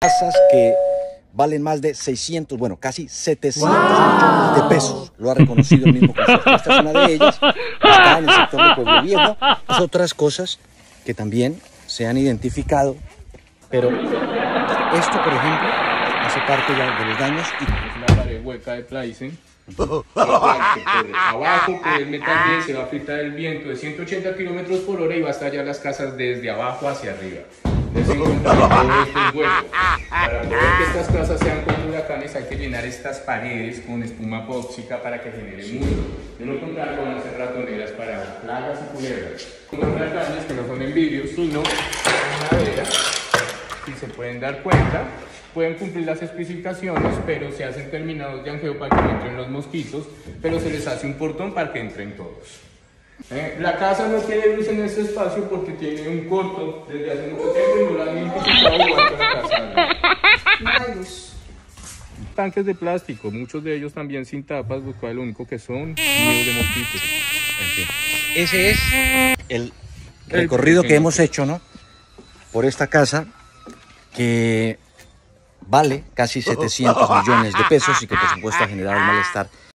casas que valen más de 600, bueno, casi 700 millones de pesos. Lo ha reconocido el mismo consorcio. Esta es una de ellas, está en el sector de Pueblo Viejo. Hay otras cosas que también se han identificado, pero esto, por ejemplo, hace parte ya de los daños. Es una pared hueca de Plaisen. Por abajo, por el metal bien, se va a fritar el viento de 180 kilómetros por hora y va a estallar las casas desde abajo hacia arriba. Les encuentra que todo esto es hueco. Para poder que estas casas sean como huracanes hay que llenar estas paredes con espuma epóxica para que genere muro. De lo contrario van a ser ratoneras para plagas y culebras. Unos huracanes que no son en vidrio, sino en madera. Si se pueden dar cuenta, pueden cumplir las especificaciones, pero se hacen terminados de angeo para que no entren los mosquitos, pero se les hace un portón para que entren todos. La casa no tiene luz en este espacio porque tiene un corto desde hace mucho tiempo y no la han identificado igual que la casa. No hay luz. Tanques de plástico, muchos de ellos también sin tapas, lo cual lo único que son nidos de mosquitos. En fin, ese es el recorrido que hemos hecho, ¿no? Por esta casa que vale casi 700 millones de pesos y que por supuesto ha generado el malestar